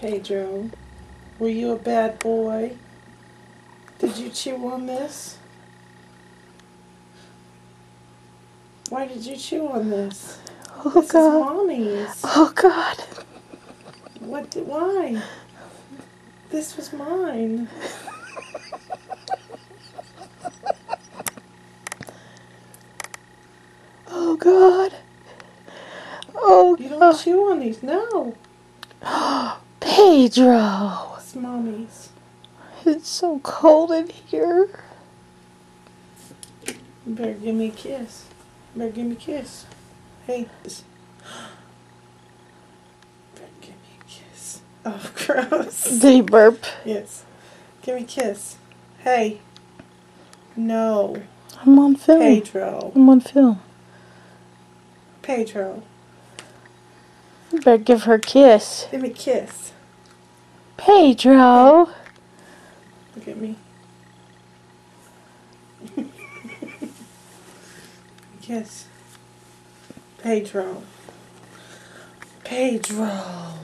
Pedro, were you a bad boy? Did you chew on this? Why did you chew on this? Oh, This God. is Mommy's. Oh, God. Why? This was mine. Oh, God. Oh, You don't God. chew on these. No. Pedro. It's Mommy's. It's so cold in here. You better give me a kiss. You better give me a kiss. Hey. Better give me a kiss. Oh, gross. Did he burp? Yes. Give me a kiss. Hey. No. I'm on film. Pedro. I'm on film. Pedro. You better give her a kiss. Give me a kiss. Pedro. Look at me. Kiss. Pedro. Pedro.